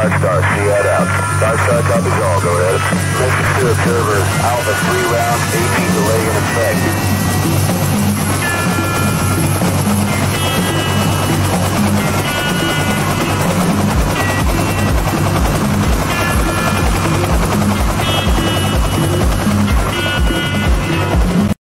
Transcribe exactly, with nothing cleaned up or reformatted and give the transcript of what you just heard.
Dark Star, C A D out. Dark Star, copies all, go ahead. Message to observer, Alpha three rounds, eighteen delay in effect.